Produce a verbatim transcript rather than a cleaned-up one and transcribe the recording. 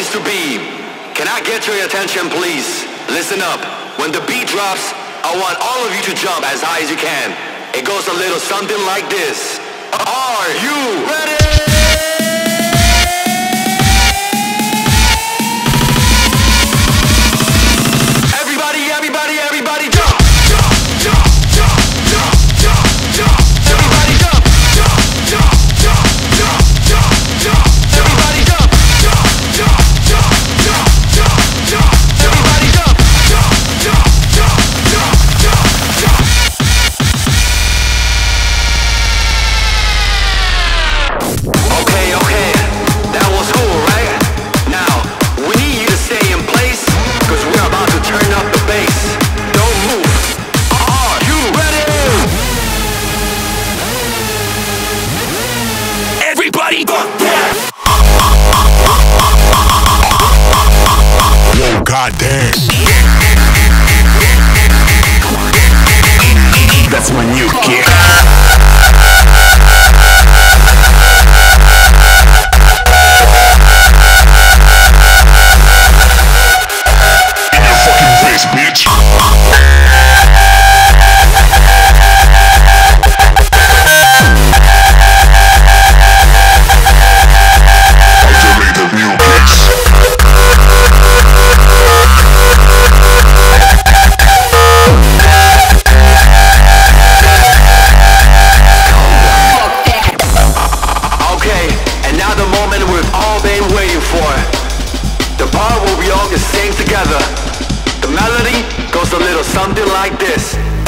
to be. Can I get your attention, please? Listen up. When the beat drops, I want all of you to jump as high as you can. It goes a little something like this. Are you ready? God damn. That's my new kid. In your fucking face, bitch. Alternative new kicks. The melody goes a little something like this.